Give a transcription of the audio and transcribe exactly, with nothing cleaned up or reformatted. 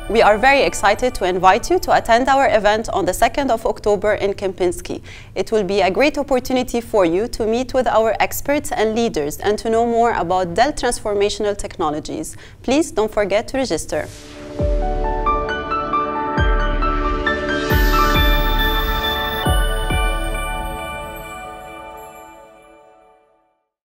We are very excited to invite you to attend our event on the second of October in Kempinski. It will be a great opportunity for you to meet with our experts and leaders and to know more about Dell transformational technologies. Please don't forget to register.